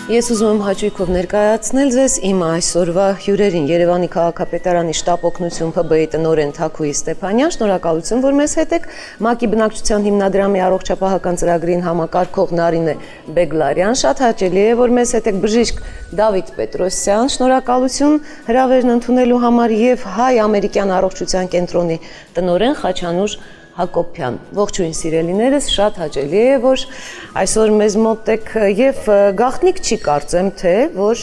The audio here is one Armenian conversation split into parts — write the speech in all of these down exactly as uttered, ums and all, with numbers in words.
Ես ուզում եմ հաճույքով ներկայացնել ձեզ իմ այսօրվա հյուրերին Երևանի քաղաքապետարանի շտաբ օգնություն Փ B-ի տնօրեն Թաքուի Ստեփանյան, շնորհակալություն, որ մեզ հետ եք, ՄԱԿ-ի բնակչության հիմնադրամի առողջապահական ծրագրին համակարգող Նարինե Բեգլարյան, շատ հաճելի է, որ մեզ հետ եք, բժիշկ Դավիթ Պետրոսյան, շնորհակալություն հրավերն ընդունելու համար եւ Հայ-ամերիկյան առողջության կենտրոնի տնօրեն Խաչանուր Հակոբյան, ողջույն սիրելիներս, շատ հաճելի է, որ այսօր մեզ մոտ եք եւ գաղտնիք չի կարծեմ, թե որ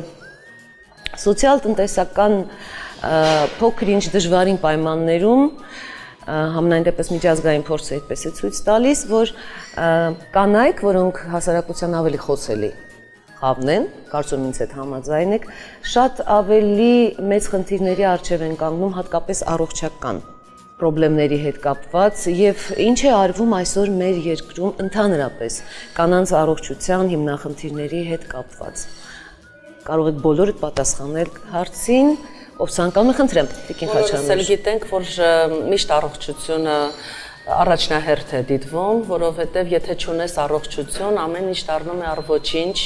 սոցիալ-տնտեսական փոքր-ինչ դժվարին պայմաններում համենայն դեպս միջազգային փորձը այդպես է ցույց տալիս, որ կանայք, որոնք հասարակության ավելի խոսելի խավն են, կարծում ինձ հետ համաձայն եք, շատ ավելի մեծ խնդիրների առջև են կանգնում, հատկապես առողջական պրոբլեմների հետ կապված եւ ինչ է արվում այսօր մեր երկրում ընդհանրապես կանանց առողջության հիմնախնդիրների հետ կապված։ Կարող եք բոլորդ պատասխանել հարցին, ով ցանկանում է, խնդրեմ, Տիկին Խաչանուր։ Բոլորս էլ գիտենք, որ միշտ առողջությունը առաջնահերթ է դիտվում, որովհետեւ եթե չունես առողջություն, ամեն ինչ դառնում է առ ոչինչ։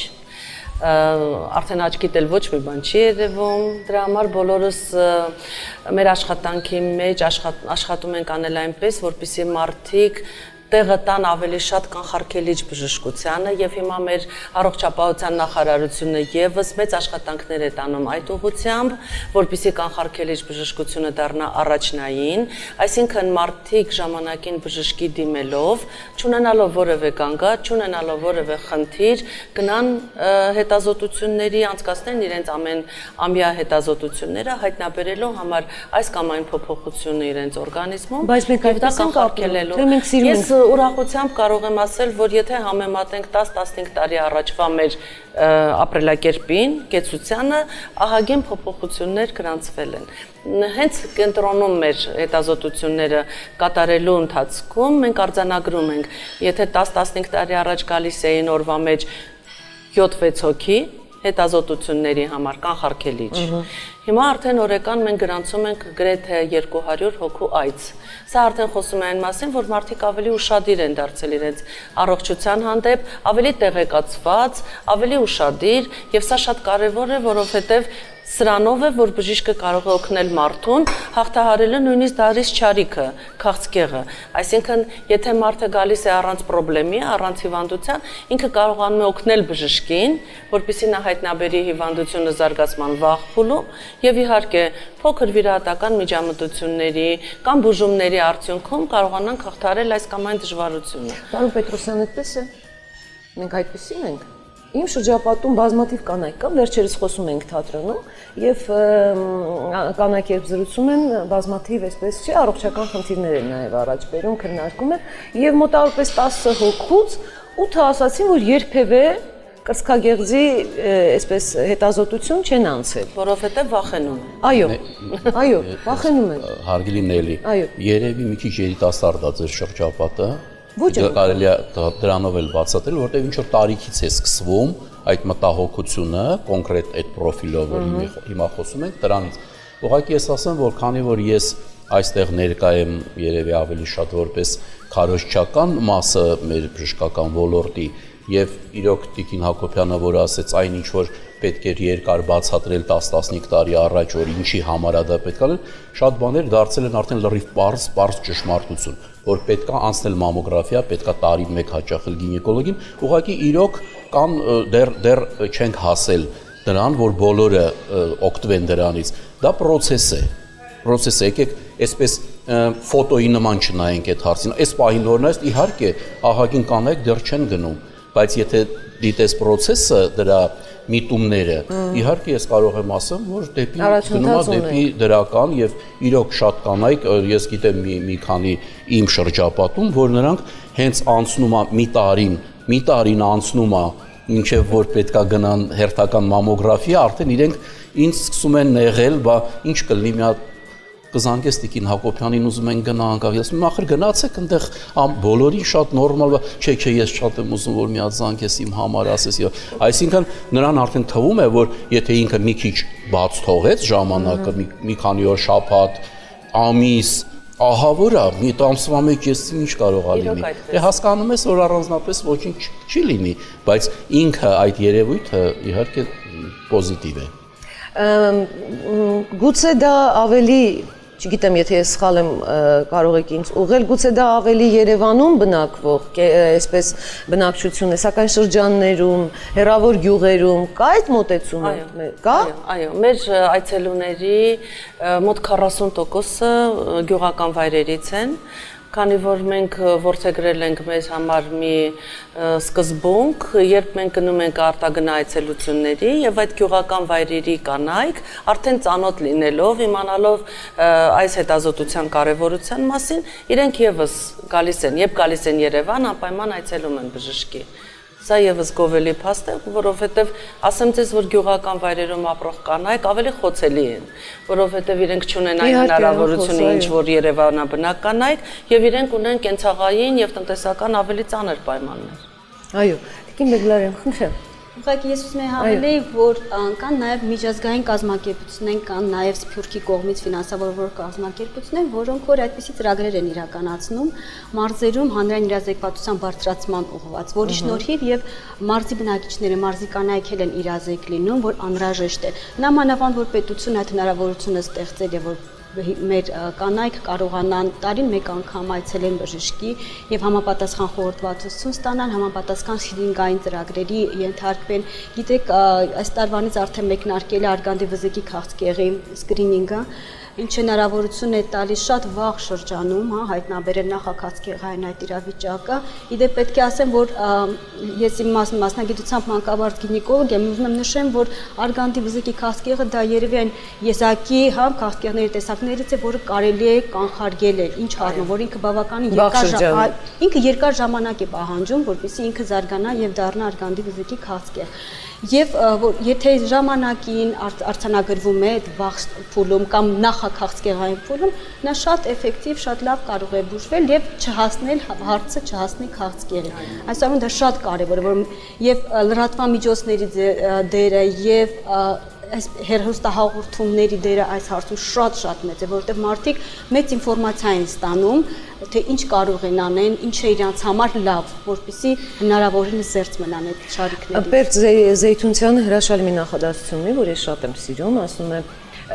Արդեն աչքիդ էլ ոչ մի բան չի երևում, դրա համար բոլորս մեր աշխատանքի մեջ աշխատում ենք անել այնպես, որպեսզի մարդիկ տեղը տան ավելի շատ կանխարգելիչ բժշկությանը եւ հիմա մեր առողջապահության նախարարությունը եւս մեծ աշխատանքներ է տանում այդ ուղղությամբ, որպեսզի կանխարգելիչ բժշկությունը դառնա առաջնային, այսինքն մարդիկ ժամանակին բժշկի դիմելով, չունենալով որևէ կանգառ, չունենալով որևէ խնդիր, գնան հետազոտությունների, անցկացնեն իրենց ամեն ամյա հետազոտությունները հայտնաբերելու համար այս կամ այն փոփոխությունը իրենց օրգանիզմում, եւ դա կանխարգելելու։ Ուրախությամբ կարող եմ ասել, որ եթե համեմատենք տասը-տասնհինգ տարի առաջվա մեր ապրելակերպին, կեցությանը, ահագին փոփոխություններ գրանցվել են։ Հենց կենտրոնում մեր հետազոտությունները կատարելու ընթացքում մենք արձանագրում ենք, եթե տասը-տասնհինգ տարի առաջ գալիս էին օրվա մեջ յոթ-վեց հոգի հետազոտությունների համար կանխարգելիչ։ Հիմա արդեն օրական մենք գրանցում ենք գրեթե երկու հարյուր հոգու այց։ Սա արդեն խոսում է այն մասին, որ մարդիկ ավելի ուշադիր են դարձել իրենց առողջության հանդեպ, ավելի տեղեկացված, ավելի ուշադիր, եւ սա շատ կարեւոր է, որովհետեւ սրանով է, որ բժիշկը կարող է օգնել մարդուն հաղթահարելու նույնիսկ դարից չարիքը, քաղցկեղը։ Այսինքն, եթե մարդը գալիս է առանց պրոբլեմի, առանց հիվանդության, ինքը կարողանում է օգնել բժշկին, որպեսզի նա հայտնաբերի հիվանդությունը զարգացման վաղ փուլում եւ իհարկե փոքր վիրահատական միջամտությունների կամ բուժումների արդյունքում կարողանանք հաղթահարել այս կամ այն դժվարությունը։ Պարոն Պետրոսյան, այդպես է։ Մենք այդպեսին ենք։ Իմ շրջապատում բազմաթիվ կանայք կան, վերջերս խոսում ենք թատրոնում եւ կանայք երբ զրուցում են, բազմաթիվ այսպես չի, առողջական խնդիրներ են նաեւ առաջ բերում, քննարկում են եւ մոտավորապես տասը հոգուց ութը ասացին, որ երբևէ կրծքագեղձի այսպես հետազոտություն չեն անցել, որովհետեւ վախենում են։ Այո, այո, վախենում են։ Հարգելի Նելի, երևի մի քիչ երիտասարդ է ձեր շրջապատը։ Ոչ է կարելի է դրանով էլ բացատրել, որտեղ ինչ որ տարիքից է սկսվում այդ մտահոգությունը, կոնկրետ այդ պրոֆիլով, որ հիմա խոսում ենք, դրանից։ Ուղղակի ես ասեմ, որ քանի որ ես այստեղ ներկա եմ երևի ավելի շատ որպես քարոզչական մասը մեր բժշկական ոլորտի եւ իրոք Տիկին Հակոբյանը, որ ասեց այն ինչ որ պետք էր երկար բացատրել տասը-տասնհինգ տարի առաջ, որ ինչի համար է դա պետք է, շատ բաներ դարձել են արդեն լրիվ պարզ, պարզ ճշմարտություն, որ պետք է անցնել մամոգրաֆիա, պետք է տարին մեկ հաճախել գինեկոլոգին, ուղղակի իրոք կան դեռ դեռ չենք հասել դրան, որ բոլորը օգտվեն դրանից։ Դա process է։ Process է, եկեք այսպես ֆոտոյի նման չնայենք այդ հարցին։ Այս պահին օրնայից իհարկե ահագին կանայք դեռ չեն գնում, բայց եթե դիտես process-ը դրա միտումները, իհարկե ես կարող եմ ասեմ, որ դեպի գնում է դեպի դրական եւ իրոք շատ կանայք, ես գիտեմ մի մի քանի իմ շրջապատում, որ նրանք հենց անցնում է մի տարին, մի տարին անցնում է, ինչեւ որ պետքա գնան հերթական մամոգրաֆիա, արդեն իրենք ինձ սկսում են նեղել, բա ինչ կլինի մի հատ կզանգես Տիկին Հակոբյանին ուզում են գնանք, ես մի ախր գնացեք այնտեղ բոլորին շատ նորմալ, չէ, չէ, ես շատ եմ ուզում որ մի հատ զանգես իմ համար ասես, այսինքն նրան արդեն թվում է, որ եթե ինքը մի քիչ բաց թողեց ժամանակը, մի քանի օր շաբաթ, ամիս, ահա որա, մի ամսվա մեկ ես ինչ կարող ա լինի։ Դե հասկանում ես, որ առանձնապես ոչինչ չի լինի, բայց ինքը այդ երևույթը իհարկե պոզիտիվ է։ Գուցե դա ավելի, չգիտեմ, եթե ես սխալ եմ, կարող եք ինձ ուղղել, գուցե դա ավելի Երևանում բնակվող, այսպես բնակչություն է, սակայն շրջաններում, հեռավոր գյուղերում կա այդ մոտեցումը, կա։ Այո, մեր այցելուների մոտ քառասուն տոկոսը գյուղական վայրերից են, քանի որ մենք ворցեգրել ենք մեզ համար մի սկզբունք, երբ մենք գնում ենք արտագնա այցելությունների եւ այդ գյուղական վայրերի կանայք արդեն ծանոթ լինելով, իմանալով այս հետազոտության կարեւորության մասին, իրենք եւս գալիս են, երբ գալիս են Երևան, անպայման այցելում են բժշկի։ Սա եւս գովելի փաստ է, որովհետեւ ասեմ ձեզ, որ գյուղական վայրերում ապրող կանայք ավելի խոցելի են, որովհետեւ իրենք չունեն այն հնարավորությունը, ինչ որ Երևանաբնակ կանայք, եւ իրենք ունեն կենցաղային եւ տնտեսական ավելի ծանր պայմաններ։ Այո, Տիկին Բեգլարյան, խնդրեմ։ Ուղղակի ես ուզում եմ հավելեի, որ կան նաև միջազգային կազմակերպություններ, կան նաև Սփյուռքի կողմից ֆինանսավորվող կազմակերպություններ, որոնք որ այդպիսի ծրագրեր են իրականացնում մարզերում հանրային իրազեկվածության բարձրացման ուղղված, որի շնորհիվ եւ մարզի բնակիչները, մարզի կանայք են իրազեկ լինում, որ անհրաժեշտ է։ Նամանավանդ որ պետությունը այդ հնարավորությունը ստեղծել է, որ մեր կանայք կարողանան տարին մեկ անգամ այցելեն բժշկի եւ համապատասխան խորհրդվածություն ստանան, համապատասխան սքրինինգային ծրագրերի ենթարկվեն։ Գիտեք, այս տարվանից արդեն մեկնարկել է արգանդի վզիկի քաղցկեղի սքրինինգը, ինչ հնարավորություն է տալիս շատ վաղ շրջանում, հա, հայտնաբերել նախաքաղցկեղային այդ իրավիճակը։ Իդեպ պետք է ասեմ, որ ես իմ մասնագիտությամբ մանկաբարձ գինեկոլոգ եմ, ուզում եմ նշեմ, որ արգանդի վզիկի քաղցկեղը դա երևի այն եզակի, հա, քաղցկեղների տեսակներից է, որը կարելի է կանխարգել է, ինչ առնով, որ ինքը բավականին երկար ինքը երկար ժամանակ է պահանջում, որպեսզի ինքը զարգանա եւ դառնա արգանդի վզիկի քաղցկեղ։ Եվ եթե ժամանակին արձանագրվում է այդ վաղ փուլում կամ նախաքաղցկեղային փուլում, նա շատ էֆեկտիվ, շատ լավ կարող է բուժվել եւ չհասնել հարցը չհասնի քաղցկեղին։ Այսօր դա շատ կարեւոր է, որ եւ լրատվամիջոցների դերը եւ այս հերոստահաղորդումների դերը այս հարցում շատ-շատ մեծ է, որովհետև մարդիկ մեծ ինֆորմացիա են ստանում, թե ինչ կարող են անեն, ինչ է իրանց համար լավ, որպեսզի հնարավորինս զերծ մնան այդ շարիկներից։ Բերտ Զեյթունցյանը հրաշալի մի նախադասություն ունի, որ ես շատ եմ սիրում, ասում է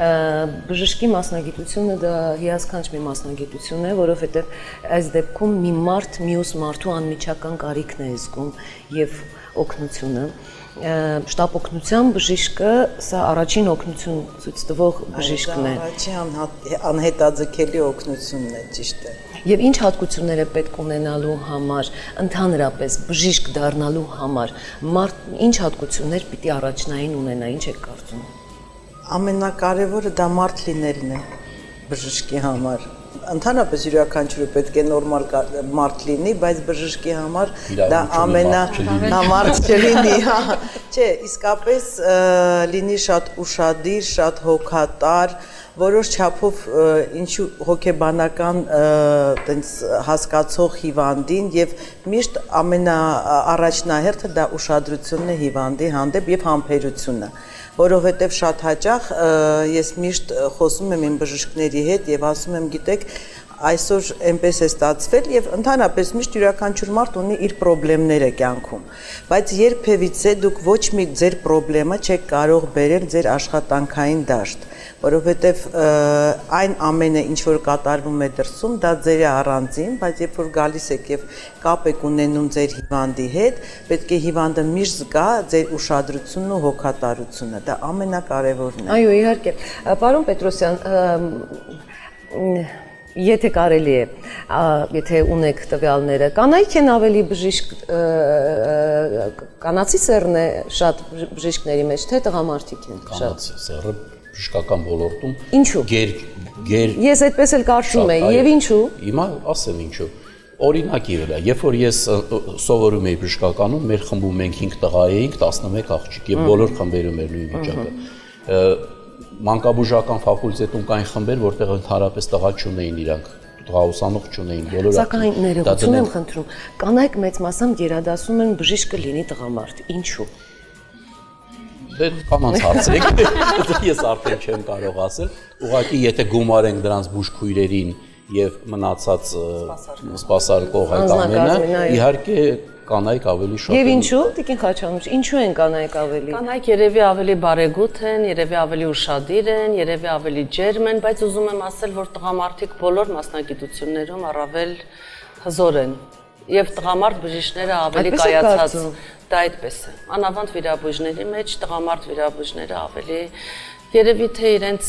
բժշկի մասնագիտությունը դա հիասքանչ մի մասնագիտություն է, որովհետև այս դեպքում մի մարդ մյուս մարդու անմիջական կարիքն է զգում եւ օգնությունը։ Շտապ օգնության բժիշկը սա առաջին օգնություն ցույց տվող բժիշկն է։ Առաջին անհետաձգելի օգնությունն է, ճիշտ է։ Եվ ինչ հատկություններ է պետք ունենալու համար, ընդհանրապես բժիշկ դառնալու համար, մարդ ինչ հատկություններ պիտի առաջնային ունենա, ինչ եք կարծում։ Ամենակարևորը դա մարդ լինելն է բժշկի համար։ Ընդհանրապես յուրաքանչյուրը պետք է նորմալ մարդ լինի, բայց բժշկի համար դա ամենամարդ չլինի, հա։ Չէ, իսկապես լինի շատ ուշադիր, շատ հոգատար, որոշ չափով ինչու հոգեբանական տենց հասկացող հիվանդին եւ միշտ ամենաառաջնահերթը դա ուշադրությունն է հիվանդի հանդեպ եւ համբերությունը, որովհետեւ շատ հաճախ ես միշտ խոսում եմ իմ բժիշկների հետ եւ ասում եմ, գիտեք, այսօր այնպես է ստացվել եւ ընդհանրապես միշտ յուրաքանչյուր մարդ ունի իր խնդիրները կյանքում, բայց երբևիցե դուք ոչ մի ձեր խնդիրը չեք կարող բերել ձեր աշխատանքային դաշտ, որովհետեւ այն ամենը ինչ որ կատարվում է դրսում, դա ձեր է առանձին, բայց երբ որ գալիս եք եւ կապ եք ունենում ձեր հիվանդի հետ, պետք է հիվանդը միշտ զգա ձեր ուշադրությունն ու հոգատարությունը, դա ամենակարևորն է։ Այո, իհարկե։ Պարոն Պետրոսյան, եթե կարելի է, եթե ունեք տվյալները, կանայք են ավելի բժիշկ, կանացի սեռն է շատ բժիշկների մեջ, թե տղամարդիկ են շատ։ Կանացի սեռը բժշկական ոլորտում ինչու։ Գեր Ես այդպես էլ կարծում եի, եւ ինչու։ Հիմա ասեմ ինչու։ Օրինակի վրա, երբ որ ես սովորում էի բժշկականում, մեր խմբում մենք հինգ տղա էինք, տասնմեկ աղջիկ եւ բոլոր խմբերում էր նույն վիճակը։ Մանկաբուժական ֆակուլտետում կային խմբեր, որտեղ ընդհանրապես տղա չունեին իրանք, տղաուսանող չունեին, բոլորը։ Սակայն ներողություն եմ խնդրում, կանայք մեծ մասամբ գերադասում են բժիշկը լինի տղամարդ, ինչու։ Դե կանանց հարցրեք, ես արդեն չեմ կարող ասել, ուղղակի եթե գումարենք դրանց բուժքույրերին եւ մնացած սպասարկող այդ ամենը իհարկե կանայք ավելի շատ Եվ ինչու, Տիկին Խաչանուշ, ինչու են կանայք ավելի։ Կանայք երևի ավելի բարեգութ են, երևի ավելի ուշադիր են, երևի ավելի ջերմ են, բայց ուզում եմ ասել, որ տղամարդիկ բոլոր մասնագիտություններում առավել հզոր են եւ տղամարդ բժիշկները ավելի կայացած։ Դա այդպես է։ Անավանդ վիրաբույժների մեջ տղամարդ վիրաբույժները ավելի երևի թե իրենց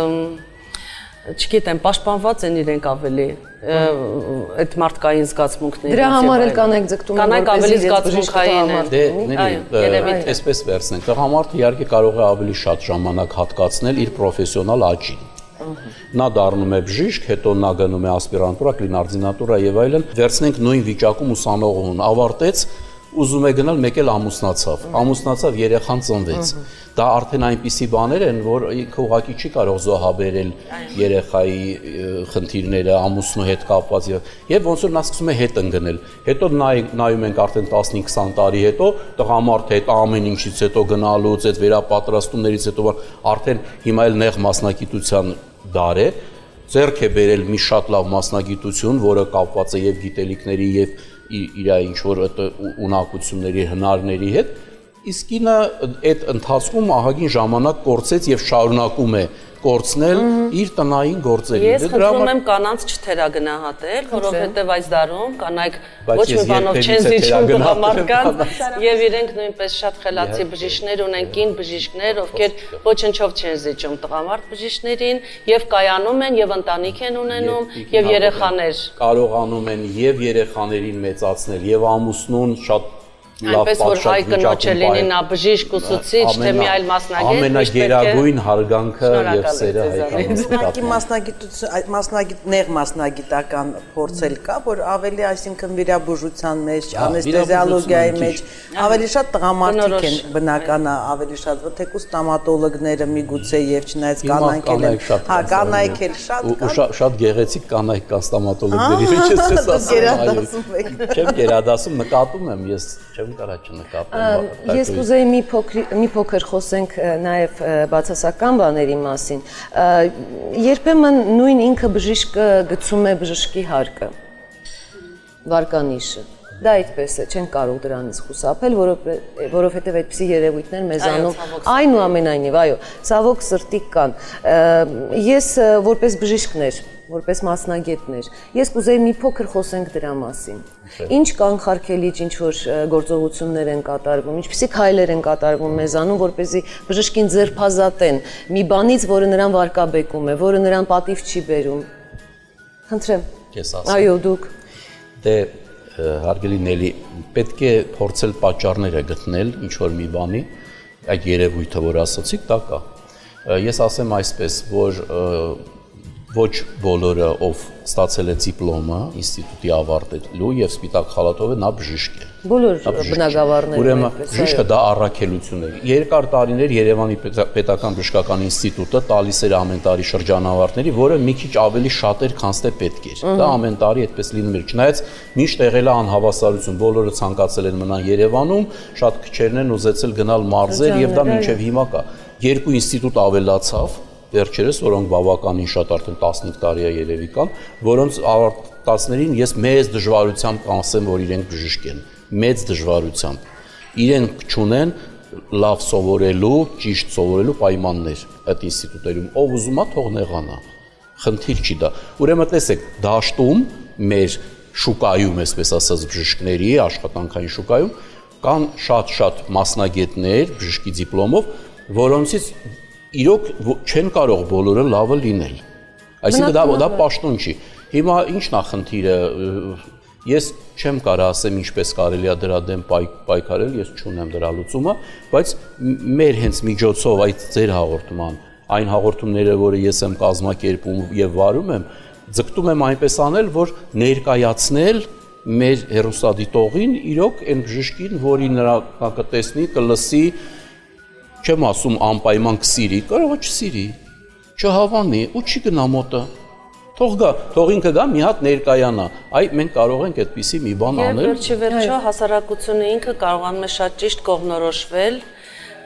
չգիտեմ, պաշտպանված են իրենք ավելի այդ մարդկային զգացմունքների։ Դրա համար էլ կանայք ձգտում են կանայք ավելի զգացմունքային են։ Դե, այսպես վերցնենք, տղամարդը իհարկե կարող է ավելի շատ ժամանակ հատկացնել իր պրոֆեսիոնալ աճին։ Նա դառնում է բժիշկ, հետո նա գնում է ասպիրանտուրա, կլինարդինատուրա եւ այլն։ Վերցնենք նույն վիճակում ուսանողուն ավարտեց, ուզում է գնալ, մեկ էլ ամուսնացավ, ամուսնացավ, երեխան ծնվեց։ Դա արդեն այնպիսի բաներ են, որ ինքը ուղղակի չի կարող զոհաբերել երեխայի խնդիրները, ամուսնու հետ կապված եւ ոնց որ նա սկսում է հետ ընկնել։ Հետո նայում ենք արդեն տասնհինգ քսան տարի հետո, տղամարդ հետ ամեն ինչից հետո գնալուց, այդ վերապատրաստումներից հետո արդեն հիմա էլ նեղ մասնագիտության դար է, ձեռք է բերել մի շատ լավ մասնագիտություն, որը կապված է եւ գիտելիքների եւ իր ինչ որ ունակությունների, հնարների հետ, իսկ ինը այդ ընթացքում ահագին ժամանակ կորցեց եւ շարունակում է կորցնել իր տնային գործերին։ Ես խնդրում եմ կանանց չթերագնահատել, որովհետեւ այս դարում կանայք ոչ մի բանով չեն զիջում տղամարդկանց եւ իրենք նույնպես շատ խելացի բժիշկներ ունեն, կին բժիշկներ, ովքեր ոչնչով չեն զիջում տղամարդ բժիշկներին եւ կայանում են եւ ընտանիք են ունենում եւ երեխաներ կարողանում են եւ երեխաներին մեծացնել եւ ամուսնուն շատ այնպես որ հայ կնոջը լինի նա բժիշկ ուսուցիչ, թե մի այլ մասնագետ, ամենագերագույն հարգանքը եւ սերը հայկական մասնագիտություն, մասնագիտ նեղ մասնագիտական փորձել կա, որ ավելի, այսինքն վիրաբուժության մեջ, անեստեզիոլոգիայի մեջ ավելի շատ տղամարդիկ են բնականա, ավելի շատ, թեկուզ ստոմատոլոգները միգուցե եւ չնայած կանայք են, հա, կանայք էլ շատ կան, շատ գեղեցիկ կանայք կան ստոմատոլոգների մեջ, ես ասում եմ, չեմ գերադասում, նկատում եմ ես Ես կուզեի մի փոքր մի փոքր խոսենք նաև բացասական բաների մասին։ Երբեմն նույն ինքը բժիշկը գցում է բժշկի հարկը, վարկանիշը։ Դա այդպես է, չեն կարող դրանից խուսափել, որովհետև այդպիսի երևույթներ մեզանում այնուամենայնիվ, այո, ցավոք սրտի կան։ Ես որպես բժիշկներ, որպես մասնագետներ, ես կուզեի մի փոքր խոսենք դրա մասին։ Ինչ կանխարգելիչ, ինչ որ գործողություններ են կատարվում, ինչպիսի քայլեր են կատարվում մեզանում, որպեսզի բժշկին ձերբազատեն մի բանից, որը նրան վարկաբեկում է, որը նրան պատիվ չի բերում։ Խնդրեմ։ Ես ասեմ։ Այո, դուք։ Դե հարգելի Նելի, պետք է փորձել պատճառները գտնել ինչ որ մի բանի, այդ երևույթը, որ ասացիք, դա կա։ Ես ասեմ այսպես, որ ոչ բոլորը ով ստացել է դիպլոմը ինստիտուտի ավարտելու եւ սպիտակ խալաթով է, նա բժիշկ է։ Բոլոր բնագավառները։ Ուրեմն բժիշկը դա առաքելություն է։ Երկար տարիներ Երևանի պետական բժշկական ինստիտուտը տալիս էր ամեն տարի շրջանավարտների, որը մի քիչ ավելի շատ էր, քան թե պետք էր։ Դա ամեն տարի այդպես լինում էր։ Չնայած միշտ եղել է անհավասարություն, բոլորը ցանկացել են մնալ Երևանում, շատ քչերն են ուզեցել գնալ մարզեր եւ դա մինչեւ հիմա կա։ Երկու ինստիտուտ ավելացավ վերջերս, որոնք բավականին շատ արդեն տասնհինգ տարի է երևի կան, որոնց ավարտածներին ես մեծ դժվարությամբ կանսեմ, որ իրենք բժիշկ են, մեծ դժվարությամբ։ Իրենք չունեն լավ սովորելու, ճիշտ սովորելու պայմաններ այդ ինստիտուտերում, ով ուզում է թող նեղանա։ Խնդիր չի դա։ Ուրեմն տեսեք, դաշտում մեր շուկայում, այսպես ասած, բժիշկների աշխատանքային շուկայում կան շատ-շատ մասնագետներ բժշկի դիպլոմով, որոնցից իրոք չեն կարող բոլորը լավը լինել։ Այսինքն դա դա պաշտոն չի։ Հիմա ի՞նչն է խնդիրը։ Ես չեմ կարող ասեմ ինչպես կարելի է դրա դեմ պայքարել, ես չունեմ դրա լուծումը, բայց մեր հենց միջոցով այդ ձեր հաղորդման, այն հաղորդումները, որը ես եմ կազմակերպում եւ վարում եմ, ձգտում եմ այնպես անել, որ ներկայացնել մեր հերոստատիտողին իրոք այն բժշկին, որի նրա կտեսնի, կլսի, չեմ ասում անպայման կսիրի, կարող է չսիրի, չհավանի ու չի գնա մոտը։ Թող գա, թող ինքը գա մի հատ ներկայանա։ Այ մենք կարող ենք այդպիսի մի բան անել։ Եվ վերջի վերջո հասարակությունը ինքը կարողանում է շատ ճիշտ կողմնորոշվել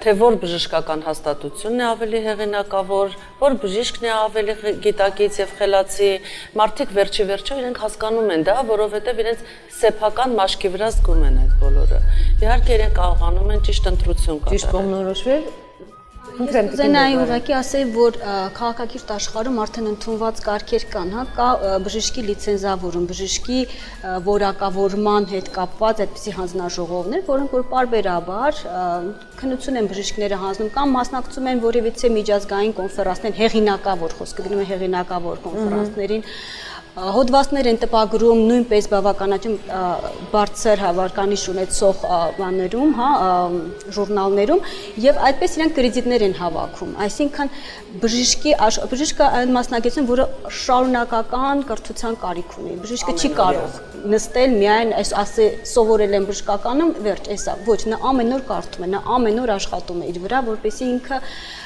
թե որ բժշկական հաստատությունն է ավելի հեղինակավոր, որ բժիշկն է ավելի գիտակից եւ խելացի, մարդիկ վերջի վերջո իրենք հասկանում են դա, որովհետեւ իրենց սեփական մաշկի վրա զգում են այդ բոլորը։ Իհարկե իրենք կարողանում են ճիշտ ընտրություն կատարել։ Ճիշտ կողմնորոշվել։ Զենայի ուղղակի ասեի, որ քաղաքակիրթ աշխարհում արդեն ընդունված կարգեր կան, հա, կա բժշկի լիցենզավորում, բժշկի որակավորման հետ կապված այդպիսի հանձնաժողովներ, որոնք որ պարբերաբար քննություն են բժիշկները հանձնում կամ մասնակցում են որևիցե միջազգային կոնֆերանսներ, հեղինակավոր, խոսքը գնում է հեղինակավոր կոնֆերանսներին, հոդվածներ են տպագրում նույնպես բավականաչափ բարձր հավանականիշ ունեցող բաներում, հա, ժուրնալներում եւ այդպես իրենք կրեդիտներ են հավաքում, այսինքն բժշկի բժիշկը այն մասնագետություն, որը շարունակական կրթության կարիք ունի, բժիշկը չի կարող նստել միայն այս ասե սովորել են բժշկականում, վերջ, էսա, ոչ, նա ամեն օր կարդում է, նա ամեն օր աշխատում է իր վրա, որպեսզի ինքը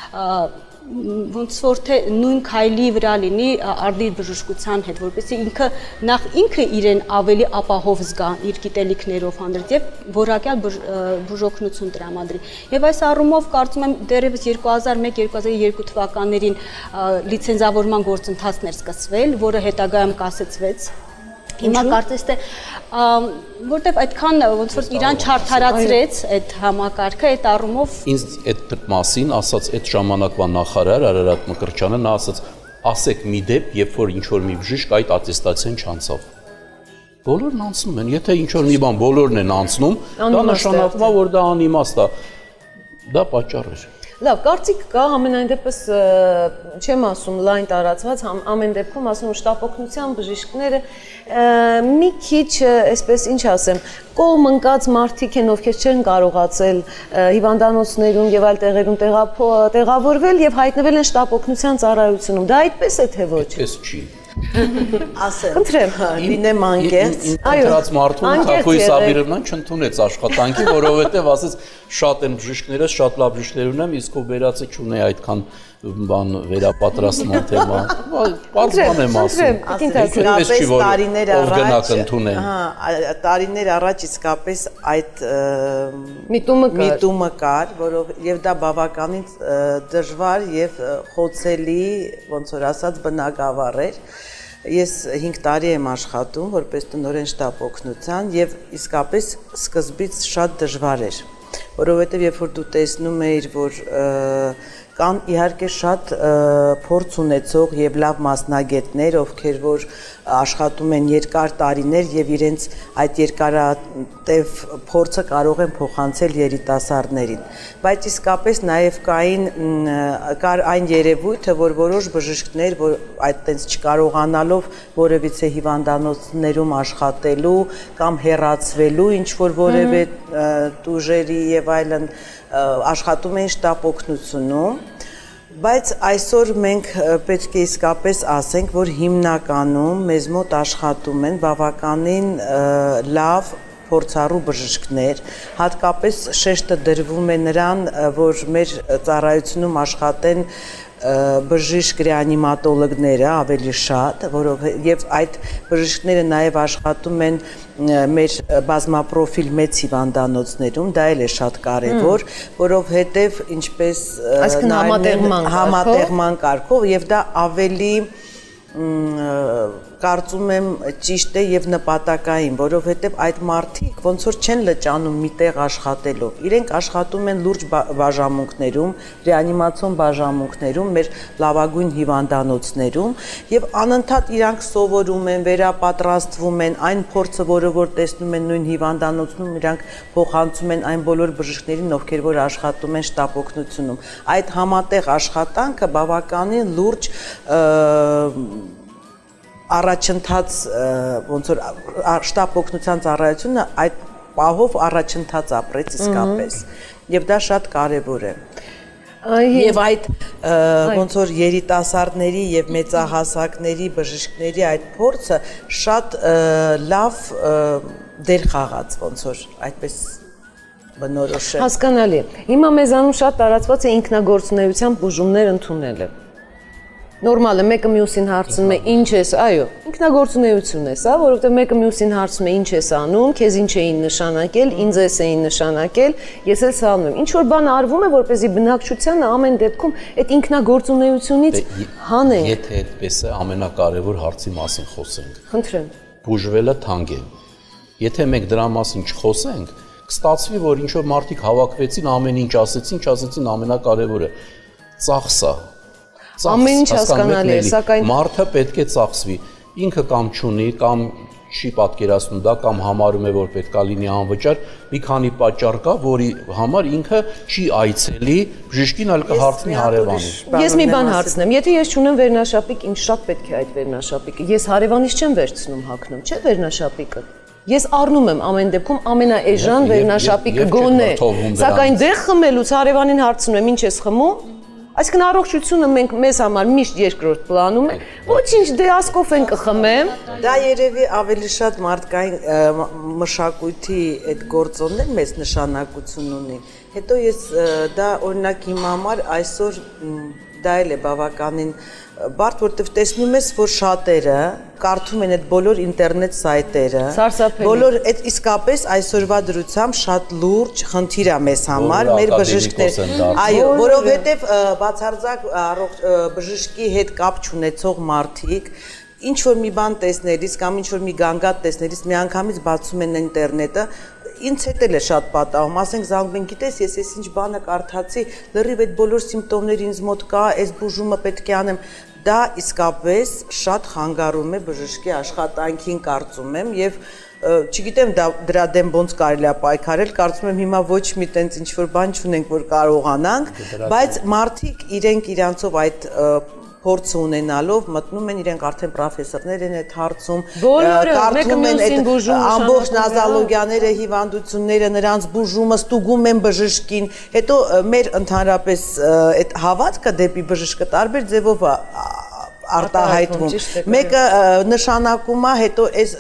ոնց որ թե նույն քայլի վրա լինի արդի բժշկության հետ, որպեսզի ինքը նախ ինքը իրեն ավելի ապահով զգա իր գիտելիքներով հանդերձ եւ որակյալ բուժօգնություն տրամադրի։ Եվ այս առումով կարծում եմ դեռևս երկու հազար մեկ երկու հազար երկու թվականներին լիցենզավորման գործընթացն էր սկսվել, որը հետագայում կասեցվեց։ Հիմա կարծես թե որտեվ այդքան ոնց որ իրան չարթարացրեց այդ համակարգը, այդ առումով ինձ այդ մասին ասաց այդ ժամանակվա նախարար Արարատ Մկրտչյանը, նա ասաց, ասեք մի դեպ, երբ որ ինչ որ մի բժիշկ այդ ատեստացիան չանցավ։ Բոլորն անցնում են, եթե ինչ որ մի բան բոլորն են անցնում, դա նշանակում է, որ դա անիմաստ է։ Դա պատճառ է։ Լավ, կարծիք կա, ամենայն դեպս չեմ ասում լայն տարածված, ամեն դեպքում ասում շտապօգնության բժիշկները մի քիչ, այսպես ինչ ասեմ, կողմ ընկած մարդիկ են, ովքեր չեն կարողացել հիվանդանոցներում եւ այլ տեղերում տեղավորվել եւ հայտնվել են շտապօգնության ծառայությունում։ Դա այդպես է թե ոչ։ Այդպես չի։ Ասեմ, Խնդրեմ, լինեմ անկեղծ։ Ընտրած մարդուն Թախոյ Սաբիրովնան չընդունեց աշխատանքի, որովհետև ասեց շատ են բժիշկները, շատ լավ բժիշկներ ունեմ, իսկ ով վերացը չունի այդքան բան վերապատրաստման թեմա։ Պարզ բան եմ ասում։ Իսկապես տարիներ առաջ, ընդունեն։ հա, տարիներ առաջ իսկապես այդ միտումը կար, միտումը կար, որով եւ դա բավականին դժվար եւ խոցելի, ոնց որ ասած, բնակավար էր։ Ես հինգ տարի եմ աշխատում որպես տնօրեն շտապօգնության եւ իսկապես սկզբից շատ դժվար էր, որովհետեւ երբ որ դու տեսնում ես, որ կան իհարկե շատ փորձ ունեցող եւ լավ մասնագետներ, ովքեր որ աշխատում են երկար տարիներ եւ իրենց այդ երկարատև փորձը կարող են փոխանցել երիտասարդներին, բայց իսկապես նաեւ կային կար այն երևույթը, որ որոշ բժիշկներ, որ այդտենց չկարողանալով որևիցե հիվանդանոցներում աշխատելու կամ հեռացվելու ինչ որ որևէ տուժերի եւ այլն աշխատում են շտապօգնությունում, բայց այսօր մենք պետք է իսկապես ասենք, որ հիմնականում մեզ մոտ աշխատում են բավականին լավ փորձառու բժիշկներ, հատկապես շեշտը դրվում է նրան, որ մեր ծառայությունում աշխատեն բժիշկ ռեանիմատոլոգները ավելի շատ, որով եւ այդ բժիշկները նաեւ աշխատում են մեր բազմապրոֆիլ մեծ հիվանդանոցներում, դա էլ է շատ կարեւոր, որովհետեւ ինչպես համատեղման կարգով եւ դա ավելի կարծում եմ ճիշտ է եւ նպատակային, որովհետեւ այդ մարդիկ ոնց որ չեն լճանում միտեղ աշխատելով, իրենք աշխատում են լուրջ բաժանմունքներում, ռեանիմացիոն բաժանմունքներում, մեր լավագույն հիվանդանոցներում եւ անընդհատ իրանք սովորում են, վերապատրաստվում են, այն փորձը, որը որ տեսնում են նույն հիվանդանոցում, իրանք փոխանցում են այն բոլոր բժիշկներին, ովքեր որ աշխատում են շտապօգնությունում։ Այդ համատեղ աշխատանքը բավականին լուրջ առաջընթաց ոնց որ շտապօգնության ծառայությունը այդ պահով առաջընթաց ապրեց իսկապես եւ դա շատ կարեւոր է եւ այդ ոնց որ երիտասարդների եւ մեծահասակների բժիշկների այդ փորձը շատ լավ դեր խաղաց ոնց որ այդպես բնորոշել Հասկանալի հիմա մեզանում շատ տարածված է ինքնագործունեության բուժումներ ընդունելը նորմալ է, մեկը մյուսին հարցնում է ինչ ես, այո, ինքնագործունեություն է սա, որովհետև մեկը մյուսին հարցնում է ինչ ես անում, քեզ ինչ էին նշանակել, ինձ էս էին նշանակել, ես էլ սա անում եմ։ Ինչ որ բան արվում է, որպեսզի բնակչությանը ամեն դեպքում այդ ինքնագործունեությունից հանենք։ Եթե այդպես է, ամենակարևոր հարցի մասին խոսենք։ Խնդրեմ։ Բուժվելը թանկ է։ Եթե մենք դրա մասին չխոսենք, կստացվի, որ ինչ որ մարդիկ հավաքվեցին, ամեն ինչ ասեցին, չասեցին ամենակարևորը ծախսա։ Ամեն ինչ հասկանալի է, սակայն մարդը պետք է ծախսվի։ Ինքը կամ չունի, կամ չի պատկերացնում դա, կամ համարում է, որ պետքա լինի անվճար, մի քանի պատճառ կա, որի համար ինքը չի այցելի բժշկին, այլ կհարցնի հարևանին։ Ես մի բան հարցնեմ, եթե ես չունեմ վերնաշապիկ, ինձ շատ պետք է այդ վերնաշապիկը։ Ես հարևանից չեմ վերցնում հագնում, չէ՞ վերնաշապիկը։ Ես առնում եմ ամեն դեպքում ամենաէժան վերնաշապիկը գոնե, սակայն դեղ խմելուց հարևանին հարցնում եմ, ինչ ես խմում։ Այսինքն առողջությունը մենք մեզ համար միշտ երկրորդ պլանում է։ Ոչինչ, դե ասկով են կխմեմ։ Դա երևի ավելի շատ մարդկային մշակույթի այդ գործոնն է մեծ նշանակություն ունի։ Հետո ես դա օրինակ իմ համար այսօր դա էլ է բավականին բարդ, որտեղ տեսնում ես, որ շատերը կարդում են այդ բոլոր ինտերնետ սայթերը, բոլոր այդ իսկապես այսօրվա դրությամբ շատ լուրջ խնդիր է մեզ համար, մեր բժիշկներ, այո, որովհետև բացարձակ բժշկի հետ կապ չունեցող մարդիկ ինչ որ մի բան տեսնելիս կամ ինչ որ մի գանգատ տեսնելիս միանգամից բացում են ինտերնետը, ինձ հետ էլ է շատ պատահում, ասենք զանգում են, գիտես, ես ես ինչ բանը կարդացի, լրիվ այդ բոլոր սիմպտոմները ինձ մոտ կա, այս բուժումը պետք է անեմ, դա իսկապես շատ խանգարում է բժշկի աշխատանքին, կարծում եմ, եւ չգիտեմ դրա դեմ ոնց կարելի է պայքարել, կարծում եմ հիմա ոչ մի տենց ինչ որ բան չունենք, որ կարողանանք, բայց մարդիկ իրենք իրանցով այդ փորձը ունենալով մտնում են, իրենք արդեն պրոֆեսորներ են այդ հարցում, կարդում են այդ ամբողջ նազալոգիաները, հիվանդությունները, նրանց բուժումը, ստուգում են բժշկին, հետո մեր ընդհանրապես այդ հավատքը դեպի բժշկը տարբեր ձևով է արտահայտվում։ Մեկը նշանակում է, հետո այս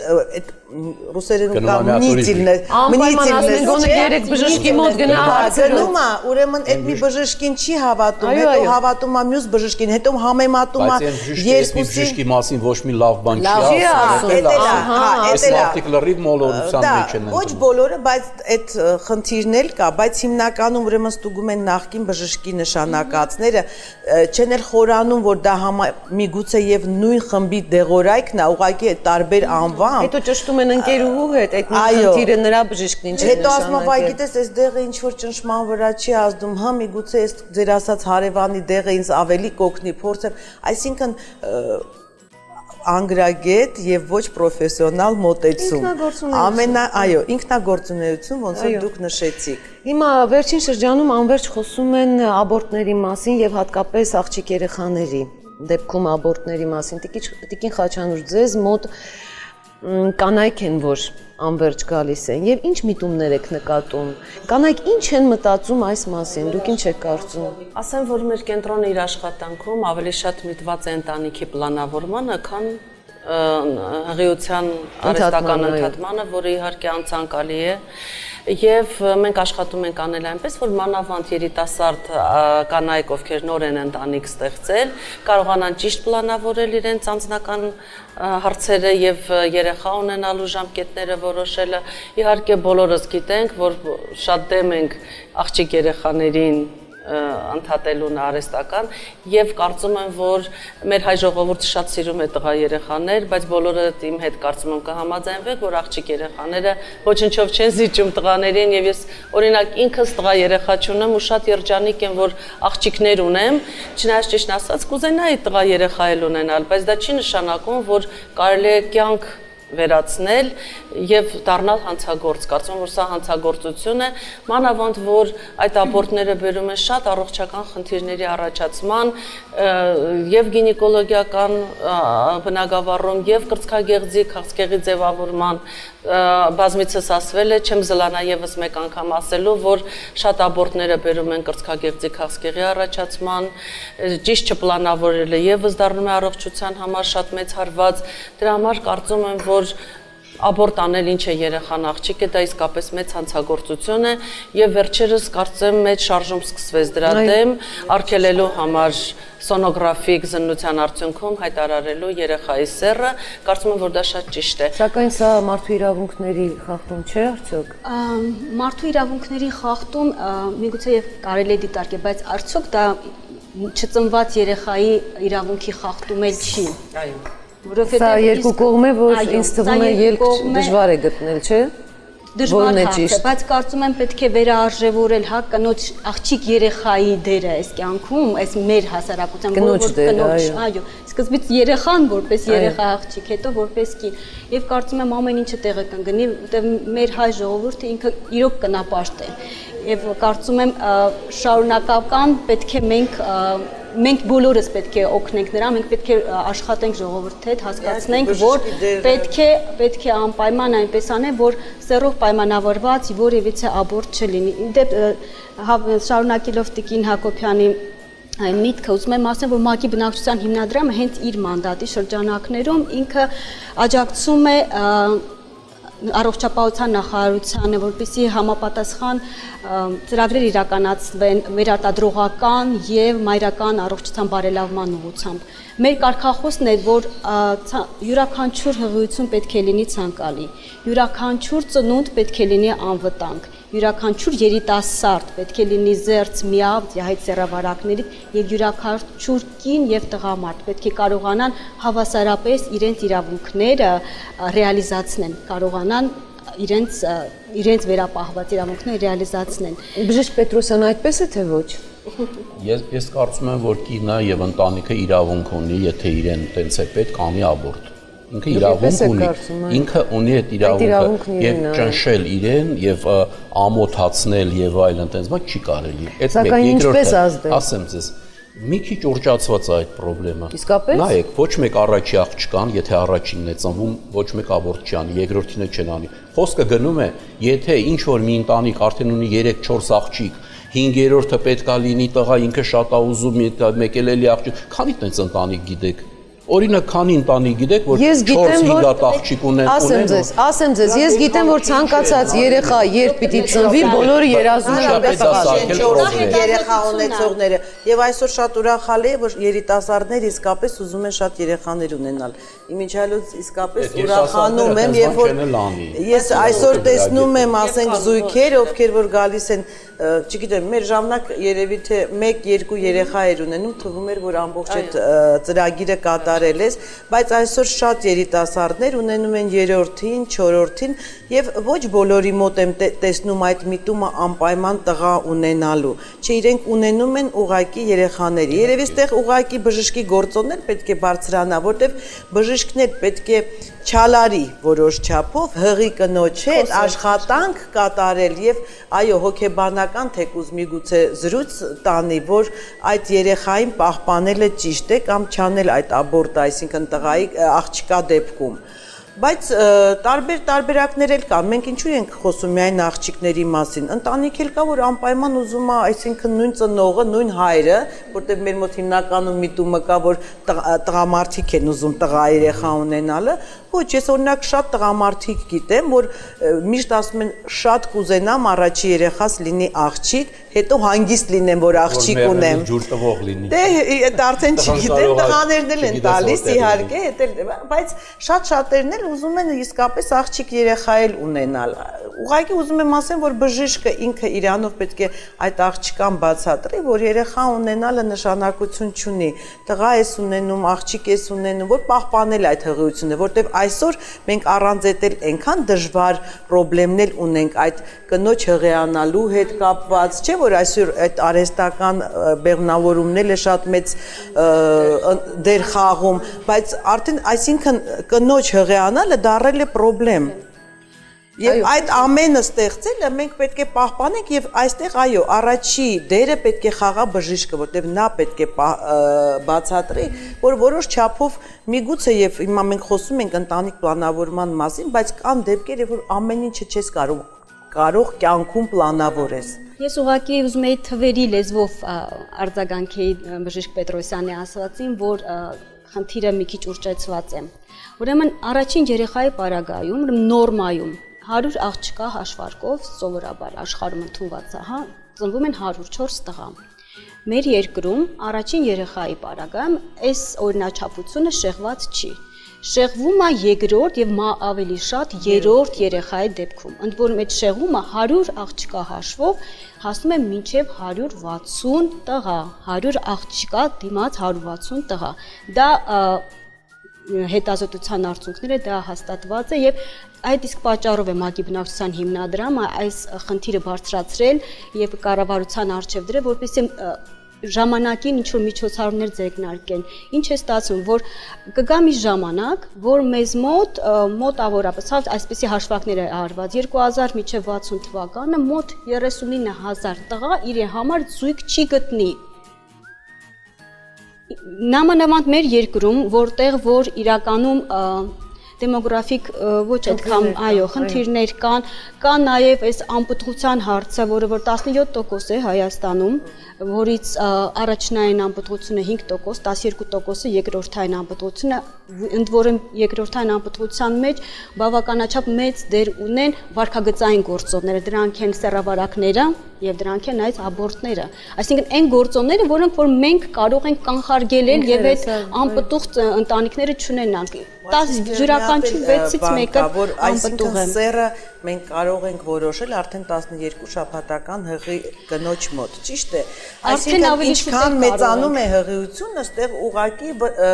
ռուսերենում կամ նիցիլներ, մնիցիլներ, գոնե երեք բժշկի մոտ գնա հարցնում է, ուրեմն այդ մի բժշկին չի հավատում, հետո հավատում է մյուս բժշկին, հետո համեմատում է երկուսի բժշկի մասին ոչ մի լավ բան չի ասել, այս մարդիկ լրիվ մոլորության մեջ են։ Ոչ բոլորը, բայց այդ խնդիրն էլ կա, բայց հիմնականում ուրեմն ստուգում են նախկին բժշկի նշանակածները, չեն էլ խորանում, որ դա միգուցե եւ նույն խմբի դեղորայքն է, ուղղակի է տարբեր անվամբ։ Հետո ճշտում են ընկերուհու հետ, այդ խնդիրը նրա բժիշկն ինչ է նշանակել։ Հետո ասում է, վայ, գիտես, այս դեղը ինչ որ ճնշման վրա չի ազդում, հա, միգուցե այս ձեր ասած հարևանի դեղը ինձ ավելի կօգնի, փորձեմ, այսինքն անգրագետ եւ ոչ պրոֆեսիոնալ մոտեցում։ Ամենա, այո, ինքնագործունեություն, ոնց որ դուք նշեցիք։ Հիմա վերջին շրջանում անverջ խոսում են աբորտների մասին եւ հատկապես աղջիկ երեխաների դեպքում աբորտների մասին։ Տիկին Խաչանուր, ձեզ մոտ կանայք են, որ անverջ գալիս են եւ ինչ միտումներ եք նկատում։ Կանայք ինչ են մտածում այս մասին, դուք ինչ եք կարծում։ Ասեմ, որ մեր կենտրոնը իր աշխատանքում ավելի շատ միտված է ընտանիքի պլանավորմանը, քան հղիության արհեստական ընդհատմանը, որը իհարկե անցանկալի է, եւ մենք աշխատում ենք անել այնպես, որ մանավանդ երիտասարդ կանայք, ովքեր նոր են ընտանիք ստեղծել, կարողանան ճիշտ պլանավորել իրենց անձնական հարցերը եւ երեխա ունենալու ժամկետները որոշելը։ Իհարկե բոլորս գիտենք, որ շատ դեմ ենք աղջիկ երեխաներին ընդհատելուն արհեստական եւ կարծում եմ, որ մեր հայ ժողովուրդը շատ սիրում է տղա երեխաներ, բայց բոլորը իմ հետ կարծում եմ կհամաձայնվեք, որ աղջիկ երեխաները ոչնչով չեն զիջում տղաներին եւ ես օրինակ ինքս տղա երեխա չունեմ ու շատ երջանիկ եմ, որ աղջիկներ ունեմ, չնայած ճիշտ ասած կուզենայի տղա երեխա էլ ունենալ, բայց դա չի նշանակում, որ կարելի է կյանք վերացնել եւ դառնալ հանցագործ, կարծում եմ, որ սա հանցագործություն է, մանավանդ որ այդ աբորտները բերում են շատ առողջական խնդիրների առաջացման եւ գինեկոլոգիական բնագավառում եւ կրծքագեղձի քաղցկեղի ձևավորման բազմիցս ասվել է, չեմ զլանա եւս մեկ անգամ ասելու, որ շատ աբորտները բերում են կրծքագեղձի քաղցկեղի առաջացման, ճիշտ չպլանավորելը եւս դառնում է առողջության համար շատ մեծ հարված, դրա համար կարծում եմ, որ աբորտ անել ինչ է երեխան աղջիկ է, դա իսկապես մեծ հանցագործություն է եւ վերջերս կարծեմ մեծ շարժում սկսվեց դրա դեմ, արգելելու համար սոնոգրաֆիկ զննության արդյունքում հայտարարելու երեխայի սեռը, կարծում եմ, որ դա շատ ճիշտ է։ Սակայն սա մարդու իրավունքների խախտում չէ արդյոք։ Մարդու իրավունքների խախտում միգուցե եւ կարելի է դիտարկել, բայց արդյոք դա չծնված երեխայի իրավունքի խախտում էլ չի։ Այո։ Սա երկու կողմ է, որ ինձ թվում է ելք դժվար է գտնել, չէ՞։ Դժվար հարց է, բայց կարծում եմ պետք է վերարժևորել հա կնոջ աղջիկ երեխայի դերը այս կյանքում, այս մեր հասարակության կնոջ դերը, այո, սկզբից երեխան որպես երեխա աղջիկ, հետո որպես կին, եւ կարծում եմ ամեն ինչը տեղը կընկնի, որտեղ մեր հայ ժողովուրդը ինքը իրոք կնապաշտ է, եւ կարծում եմ շարունակական պետք է մենք մենք բոլորս պետք է օգնենք նրան, մենք պետք է աշխատենք ժողովրդի հետ, հասկացնենք, որ պետք է պետք է անպայման այնպես անեն, որ սեռով պայմանավորված որևիցե աբորտ չլինի։ Դե շարունակելով Տիկին Հակոբյանի այն միտքը ուզում եմ ասեմ, որ ՄԱԿ-ի բնակչության հիմնադրամը հենց իր մանդատի շրջանակներում ինքը աջակցում է առողջապահության նախարարությանը, որպեսզի համապատասխան ծրագրեր իրականացվեն վերարտադրողական եւ մայրական առողջության բարելավման ուղղությամբ։ Մեր կարգախոսն է, որ յուրաքանչյուր հղիություն պետք է լինի ցանկալի, յուրաքանչյուր ծնունդ պետք է լինի անվտանգ, յուրաքանչյուր երիտասարդ պետք է լինի զերծ միավ հայտ սեռավարակներից եւ յուրաքանչյուր կին եւ տղամարդ պետք է կարողանան հավասարապես իրենց իրավունքները ռեալիզացնեն, կարողանան իրենց իրենց վերապահված իրավունքները ռեալիզացնեն։ Բժիշկ Պետրոսյան, այդպես է թե ոչ։ Ես ես կարծում եմ, որ կինը եւ ընտանիքը իրավունք ունի, եթե իրեն տենց է պետք, անի աբորտ։ Ինքը իրավունք ունի, ինքը ունի այդ իրավունքը եւ ճնշել իրեն եւ ամոթացնել եւ այլն, տենց բան չի կարելի։ Այդ մեկ երկրորդը, ասեմ ձեզ, մի քիչ ուռճացված է այդ խնդրեմը։ Իսկապես։ Նայեք, ոչ մեկ առաջի աղջկան, եթե առաջինն է ծնվում, ոչ մեկ աբորտ չի անի, երկրորդինը չեն անի։ Խոսքը գնում է, եթե ինչ որ մի ընտանիք արդեն ունի երեք չորս աղջիկ, հինգերորդը պետքա լինի տղա, ինքը շատ է ուզում մեկ էլ էլի աղջիկ, քանի տենց ընտանիք գիտեք։ Օրինակ, քանի ընտանիք գիտեք, որ չորս-հինգ աղջիկ ունեն։ Ասեմ ձեզ, ասեմ ձեզ, ես գիտեմ, որ ցանկացած երեխա երբ պիտի ծնվի, բոլորը երազում են այնպես երեխա ունեցողները։ Եվ այսօր շատ ուրախալի է, որ երիտասարդներ իսկապես ուզում են շատ երեխաներ ունենալ։ Իմիջիալոց իսկապես ուրախանում եմ, երբ որ ես այսօր տեսնում եմ, ասենք, զույգեր, ովքեր որ գալիս են, չգիտեմ, մեր ժամանակ երևի թե մեկ երկու երեխա էր ունենում, թվում էր, որ ամբողջ այդ ծրագիրը կատարել ես, բայց այսօր շատ երիտասարդներ ունենում են երրորդին, չորրորդին եւ ոչ բոլորի մոտ եմ տեսնում այդ միտումը անպայման տղա ունենալու, չէ, իրենք ունենում են ուղակի երեխաների։ Երևի այստեղ ուղակի բժշկի գործոններ պետք է բարձրանա, որտեվ բժիշկներ պետք է չալարի որոշ չափով հղի կնոջ հետ աշխատանք կատարել եւ այո հոգեբանական թեկուզ միգուցե զրույց տանի, որ այդ երեխային պահպանելը ճիշտ է կամ չանել այդ աբորտը, այսինքն տղայի աղջկա դեպքում։ Բայց տարբեր տարբերակներ էլ կան, մենք ինչու ենք խոսում միայն աղջիկների մասին, ընտանիք էլ կա, որ անպայման ուզում է, այսինքն նույն ծնողը, նույն հայրը, որտեղ մեր մոտ հիմնականում միտումը կա, որ տղամարդիկ են ուզում տղա երեխա ունենալը, ոչ, ես օրինակ շատ տղամարդիկ գիտեմ, որ միշտ ասում են շատ կուզենամ առաջի երեխաս լինի աղջիկ, հետո հանգիստ լինեմ, որ աղջիկ ունեմ։ Ջուր տվող լինի։ Դե արդեն չգիտեմ, տղաներն էլ են տալիս իհարկե, բայց շատ շատերն էլ ուզում են իսկապես աղջիկ երեխա էլ ունենալ։ Ուղղակի ուզում եմ ասեմ, որ բժիշկը ինքը իրանով պետք է այդ աղջկան բացատրի, որ երեխա ունենալը նշանակություն չունի։ Տղա ես ունենում, աղջիկ ես ունենում, որ պահպանել այդ հղիությունը, որտեվ այսօր մենք առանց այդ էլ այնքան դժվար խնդիրներ ունենք այդ կնոջ հղիանալու հետ կապված, չէ՞ որ այսօր այդ արհեստական բեղմնավորումները շատ մեծ դեր խաղում, բայց արդեն այսինքն կնոջ հղիանալը դառել է խնդրեմ։ Եվ այդ ամենը ստեղծելը մենք պետք է պահպանենք եւ այստեղ այո, առաջի դերը պետք է խաղա բժիշկը, որտեղ նա պետք է բացատրի, որ որոշ չափով միգուցե եւ հիմա մենք խոսում ենք ընտանիք պլանավորման մասին, բայց կան դեպքեր, որ ամեն ինչը չես կարող կարող կյանքում պլանավորես։ Ես ուղղակի ուզում եի թվերի լեզվով արձագանքեի բժիշկ Պետրոսյանի ասվածին, որ խնդիրը մի քիչ ուռճեցված է։ Ուրեմն առաջին երեխայի պարագայում, նորմայում հարյուր աղջկա հաշվարկով սովորաբար աշխարհում ընդունված է, հա, ծնվում են հարյուր չորս տղա։ Մեր երկրում առաջին երեխայի պարագայում այս օրինաչափությունը շեղված չի։ Շեղվում է երկրորդ եւ ավելի շատ երրորդ երեխայի դեպքում։ Ընդ որում այդ շեղումը հարյուր աղջկա հաշվով հասնում է մինչեւ հարյուր վաթսուն տղա, հարյուր աղջկա դիմաց հարյուր վաթսուն տղա։ Դա հետազոտության արդյունքները դա հաստատված է եւ այդ իսկ պատճառով է ՄԱԿ-ի բնակչության հիմնադրամը այս խնդիրը բարձրացրել եւ կառավարության արժեվ դրել, որպեսզի ժամանակին ինչ որ միջոցառումներ ձեռնարկեն։ Ինչ է ստացվում, որ կգա մի ժամանակ, որ մեզ մոտ մոտավորապես այսպիսի հաշվարկներ է արված երկու հազար մինչև վաթսուն թվականը մոտ երեսունինը հազար տղա իր համար զույգ չի գտնի։ Նամանավանդ մեր երկրում, որտեղ որ իրականում դեմոգրաֆիկ ոչ այդքան, այո, խնդիրներ կան, կա նաև այս անպտղության հարցը, որը որ տասնյոթ տոկոս է Հայաստանում, որից առաջնային անպտղությունը հինգ տոկոս, տասներկու տոկոսը երկրորդային անպտղությունը, ընդ որում երկրորդային անպտղության մեջ բավականաչափ մեծ դեր ունեն վարքագծային գործոնները, դրանք են սեռավարակները եւ դրանք են այս աբորտները։ Այսինքն այն գործոնները, որոնք որ մենք կարող ենք կանխարգելել եւ այդ անպտուղ ընտանիքները չունենանք։ տասը յուրաքանչյուր վեցից մեկը անպտուղ է։ Սերը մենք կարող ենք որոշել արդեն տասնյոթ շաբաթական հղի կնոջ մոտ, ճիշտ է։ Այսինքն ինչքան մեծանում է հղիությունը, այստեղ ուղղակի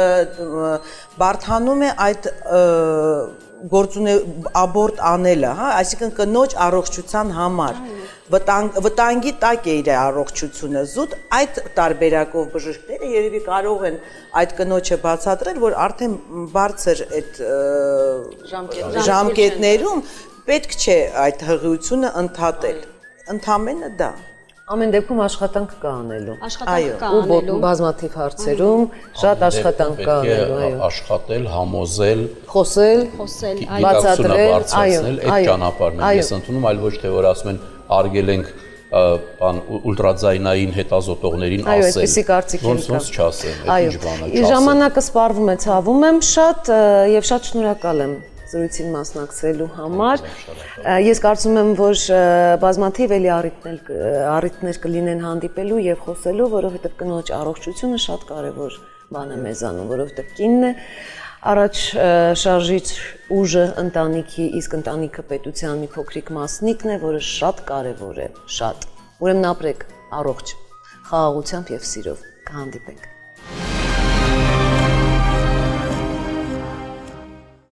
բարթանում է այդ գործունե աբորտ անելը, հա, այսինքն կնոջ առողջության համար վտանգի տակ է իր առողջությունը զուտ այդ տարբերակով բժիշկները երևի կարող են այդ կնոջը բացատրել, որ արդեն բարձր այդ ժամկետներում պետք չէ այդ հղիությունը ընդհատել, ընդամենը դա։ Ամեն դեպքում աշխատանք կա անելու։ Աշխատանք կա անելու։ Ու բազմաթիվ հարցերում շատ աշխատանք կա անելու, այո։ Աշխատել, համոզել, խոսել, խոսել, բացատրել, այո, այդ ճանապարհն է ես ընդունում, այլ ոչ թե որ ասում են արգել ենք բան ուլտրաձայնային հետազոտողներին ասել։ Այո, այսպեսի կարծիք եմ կա։ Ոնց չասեմ, այդ ինչ բան է, չասեմ։ Ժամանակը սպառվում է, ցավում եմ շատ եւ շատ շնորհակալ եմ զրույցին մասնակցելու համար։ Ես կարծում եմ, որ բազմաթիվ էլի առիթներ կլինեն հանդիպելու եւ խոսելու, որովհետեւ կնոջ առողջությունը շատ կարեւոր բան է մեզանում, որովհետեւ կինն է առաջ շարժիչ ուժը ընտանիքի, իսկ ընտանիքը պետության մի փոքրիկ մասնիկն է, որը շատ կարեւոր է, շատ։ Ուրեմն ապրեք առողջ, խաղաղությամբ եւ սիրով։ Կհանդիպենք։